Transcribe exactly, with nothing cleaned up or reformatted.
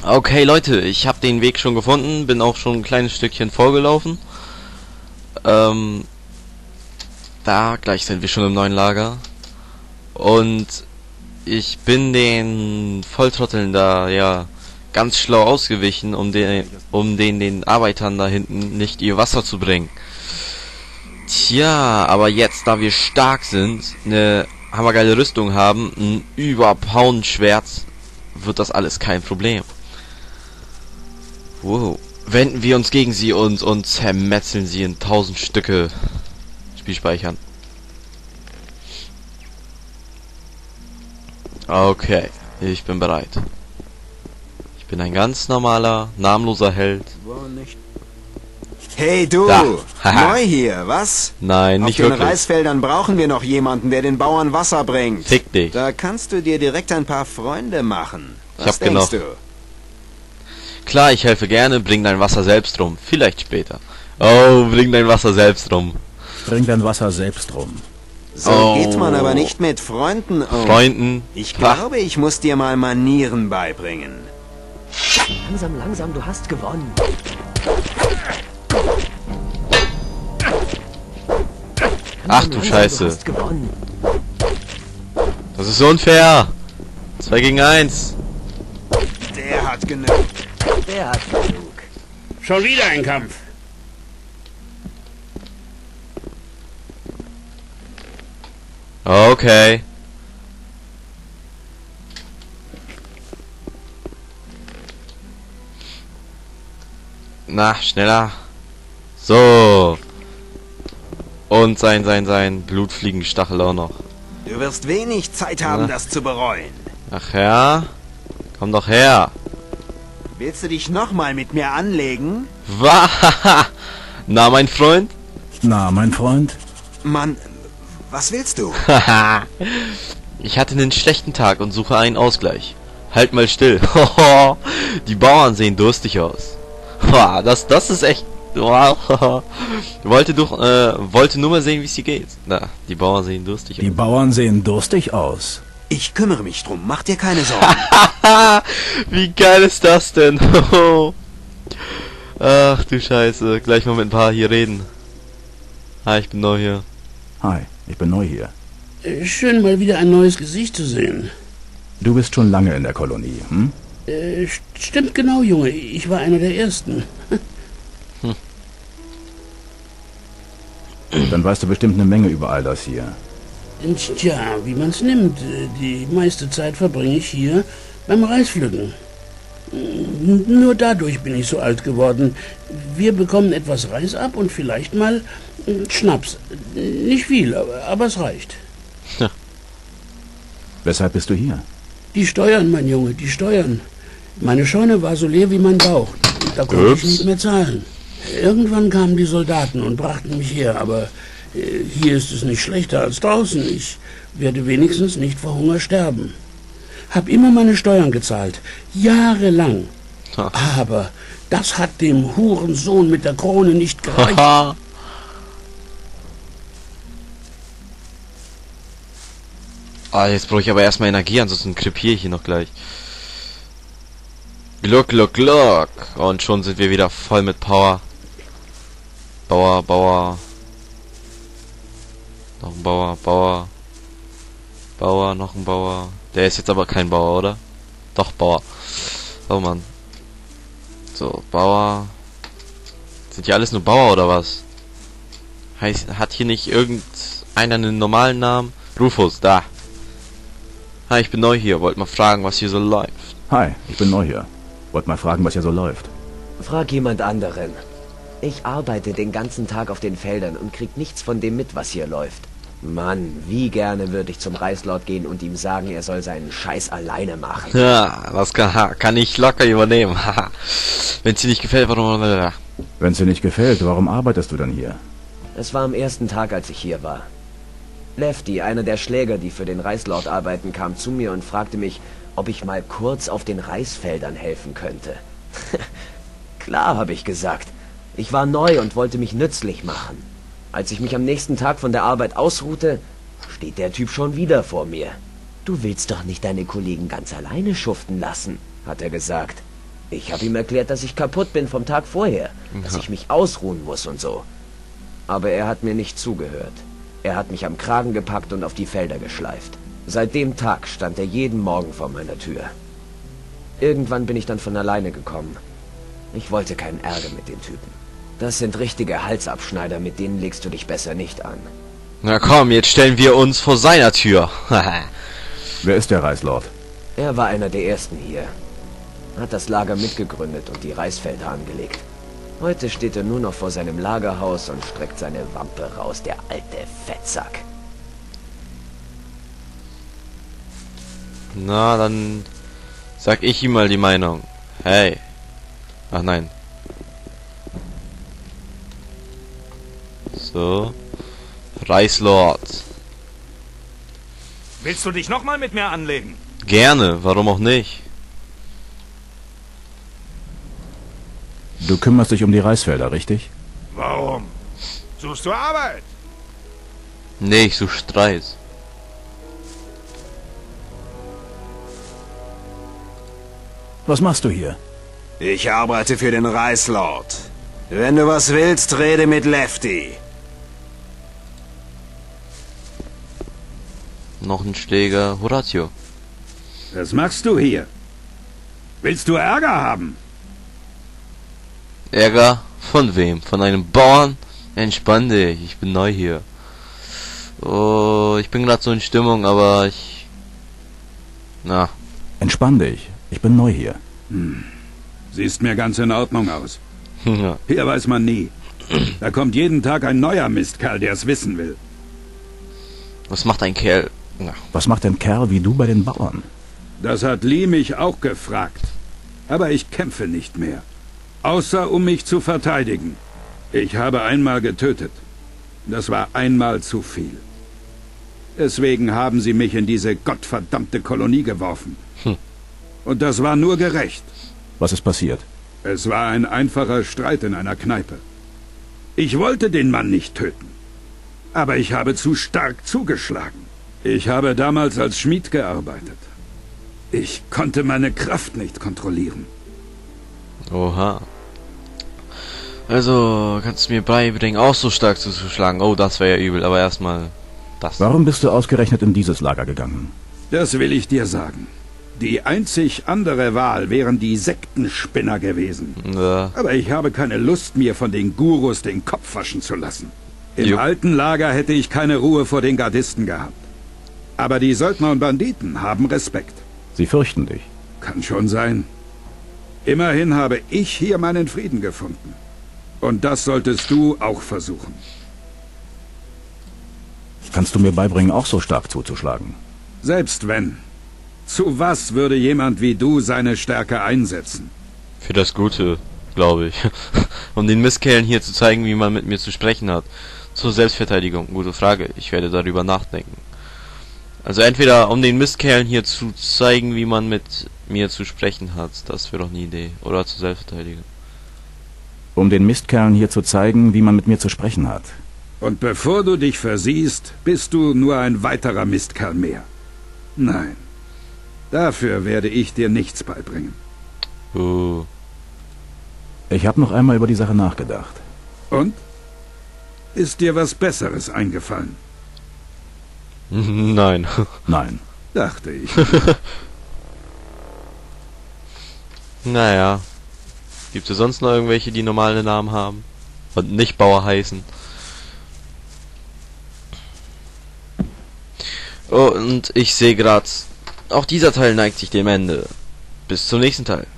Okay, Leute, ich habe den Weg schon gefunden, bin auch schon ein kleines Stückchen vorgelaufen. Ähm, da gleich sind wir schon im neuen Lager. Und ich bin den Volltrotteln da ja ganz schlau ausgewichen, um den, um den den Arbeitern da hinten nicht ihr Wasser zu bringen. Tja, aber jetzt, da wir stark sind, eine hammergeile Rüstung haben, ein Überpound-Schwert, wird das alles kein Problem. Wow. Wenden wir uns gegen sie und, und zermetzeln sie in tausend Stücke. Spiel speichern. Okay, ich bin bereit. Ich bin ein ganz normaler, namenloser Held. Hey du, neu hier, was? Nein, nicht wirklich. Auf den Reisfeldern brauchen wir noch jemanden, der den Bauern Wasser bringt. Fick dich. Da kannst du dir direkt ein paar Freunde machen. Was ich hab denkst genug. du? Klar, ich helfe gerne, bring dein Wasser selbst rum. Vielleicht später. Oh, bring dein Wasser selbst rum. Bring dein Wasser selbst rum. So oh. geht man aber nicht mit Freunden um. Freunden. Ich glaube, ich muss dir mal Manieren beibringen. Langsam, langsam, du hast gewonnen. Ach du Scheiße. Du hast gewonnen. Das ist unfair. Zwei gegen eins. Der hat genug. Der hat genug. Schon wieder ein Kampf. Okay. Na, schneller. So. Und sein, sein, sein Blutfliegenstachel auch noch. Du wirst wenig Zeit haben, Ja. das zu bereuen. Ach ja? Komm doch her. Willst du dich nochmal mit mir anlegen? Was? Na, mein Freund? Na, mein Freund? Mann, was willst du? Ich hatte einen schlechten Tag und suche einen Ausgleich. Halt mal still. Die Bauern sehen durstig aus. Das, das ist echt... wollte, doch, äh, wollte nur mal sehen, wie es hier geht. Na, die Bauern sehen durstig aus. Die Bauern sehen durstig aus. Ich kümmere mich drum, mach dir keine Sorgen. Wie geil ist das denn? Ach du Scheiße, gleich mal mit ein paar hier reden. Hi, ich bin neu hier. Hi, ich bin neu hier. Äh, Schön, mal wieder ein neues Gesicht zu sehen. Du bist schon lange in der Kolonie, hm? Äh, st- stimmt genau, Junge. Ich war einer der Ersten. Dann weißt du bestimmt eine Menge über all das hier. Tja, wie man's nimmt. Äh, Die meiste Zeit verbringe ich hier beim Reispflücken. N- Nur dadurch bin ich so alt geworden. Wir bekommen etwas Reis ab und vielleicht mal äh, Schnaps. Äh, Nicht viel, aber, aber es reicht. Weshalb bist du hier? Die Steuern, mein Junge, die Steuern. Meine Scheune war so leer wie mein Bauch. Da konnte Ups. ich nicht mehr zahlen. Irgendwann kamen die Soldaten und brachten mich her, aber äh, hier ist es nicht schlechter als draußen. Ich werde wenigstens nicht vor Hunger sterben. Hab immer meine Steuern gezahlt, jahrelang. Ha. Aber das hat dem Hurensohn mit der Krone nicht gereicht. Haha. Ah, jetzt brauche ich aber erstmal Energie, ansonsten krepiere ich hier noch gleich. Gluck, gluck, gluck. Und schon sind wir wieder voll mit Power. Bauer, Bauer. Noch ein Bauer, Bauer. Bauer, noch ein Bauer. Der ist jetzt aber kein Bauer, oder? Doch, Bauer. Oh Mann. So, Bauer. Sind hier alles nur Bauer, oder was? Heißt, hat hier nicht irgendeiner einen normalen Namen? Rufus, da. Hi, ich bin neu hier. Wollt mal fragen, was hier so läuft. Hi, ich bin neu hier. Wollt mal fragen, was hier so läuft. Frag jemand anderen. Ich arbeite den ganzen Tag auf den Feldern und krieg nichts von dem mit, was hier läuft. Mann, wie gerne würde ich zum Reislord gehen und ihm sagen, er soll seinen Scheiß alleine machen. Ja, das kann, kann ich locker übernehmen. Wenn es dir nicht gefällt, warum... Wenn es dir nicht gefällt, warum arbeitest du dann hier? Es war am ersten Tag, als ich hier war. Lefty, einer der Schläger, die für den Reislord arbeiten, kam zu mir und fragte mich, ob ich mal kurz auf den Reisfeldern helfen könnte. Klar, habe ich gesagt. Ich war neu und wollte mich nützlich machen. Als ich mich am nächsten Tag von der Arbeit ausruhte, steht der Typ schon wieder vor mir. Du willst doch nicht deine Kollegen ganz alleine schuften lassen, hat er gesagt. Ich habe ihm erklärt, dass ich kaputt bin vom Tag vorher, dass Ja. ich mich ausruhen muss und so. Aber er hat mir nicht zugehört. Er hat mich am Kragen gepackt und auf die Felder geschleift. Seit dem Tag stand er jeden Morgen vor meiner Tür. Irgendwann bin ich dann von alleine gekommen. Ich wollte keinen Ärger mit den Typen. Das sind richtige Halsabschneider, mit denen legst du dich besser nicht an. Na komm, jetzt stellen wir uns vor seiner Tür. Wer ist der Reislord? Er war einer der ersten hier. Hat das Lager mitgegründet und die Reisfelder angelegt. Heute steht er nur noch vor seinem Lagerhaus und streckt seine Wampe raus, der alte Fettsack. Na, dann sag ich ihm mal die Meinung. Hey. Ach nein. So. Reislord. Willst du dich nochmal mit mir anlegen? Gerne, warum auch nicht? Du kümmerst dich um die Reisfelder, richtig? Warum? Suchst du Arbeit? Nee, ich such Streit. Was machst du hier? Ich arbeite für den Reislord. Wenn du was willst, rede mit Lefty. Noch ein Schläger Horatio. Was machst du hier? Willst du Ärger haben? Ärger? Von wem? Von einem Bauern? Entspann dich, ich bin neu hier. Oh, ich bin gerade so in Stimmung, aber ich... Na, Entspann dich. Ich bin neu hier. Siehst mir ganz in Ordnung aus. ja. Hier weiß man nie. Da kommt jeden Tag ein neuer Mistkerl, der es wissen will. Was macht ein Kerl? Na, Was macht ein Kerl wie du bei den Bauern? Das hat Lee mich auch gefragt. Aber ich kämpfe nicht mehr. Außer um mich zu verteidigen. Ich habe einmal getötet. Das war einmal zu viel. Deswegen haben sie mich in diese gottverdammte Kolonie geworfen. Hm. Und das war nur gerecht. Was ist passiert? Es war ein einfacher Streit in einer Kneipe. Ich wollte den Mann nicht töten. Aber ich habe zu stark zugeschlagen. Ich habe damals als Schmied gearbeitet. Ich konnte meine Kraft nicht kontrollieren. oha. Also, kannst du mir beibringen, auch so stark zuzuschlagen? Oh, das wäre ja übel, aber erstmal das. Warum bist du ausgerechnet in dieses Lager gegangen? Das will ich dir sagen. Die einzig andere Wahl wären die Sektenspinner gewesen. Ja. Aber ich habe keine Lust, mir von den Gurus den Kopf waschen zu lassen. Im Jo. alten Lager hätte ich keine Ruhe vor den Gardisten gehabt. Aber die Söldner und Banditen haben Respekt. Sie fürchten dich. Kann schon sein. Immerhin habe ich hier meinen Frieden gefunden. Und das solltest du auch versuchen. Kannst du mir beibringen, auch so stark zuzuschlagen? Selbst wenn. Zu was würde jemand wie du seine Stärke einsetzen? Für das Gute, glaube ich. Um den Mistkerlen hier zu zeigen, wie man mit mir zu sprechen hat. Zur Selbstverteidigung, gute Frage. Ich werde darüber nachdenken. Also entweder um den Mistkerlen hier zu zeigen, wie man mit mir zu sprechen hat. Das wäre doch eine Idee. Oder zur Selbstverteidigung. Um den Mistkerlen hier zu zeigen, wie man mit mir zu sprechen hat. Und bevor du dich versiehst, bist du nur ein weiterer Mistkerl mehr. Nein. Dafür werde ich dir nichts beibringen. Uh. Ich habe noch einmal über die Sache nachgedacht. Und? Ist dir was Besseres eingefallen? Nein. Nein. Dachte ich. Naja. Gibt es sonst noch irgendwelche, die normale Namen haben? Und nicht Bauer heißen? Oh, und ich sehe gerade, auch dieser Teil neigt sich dem Ende. Bis zum nächsten Teil.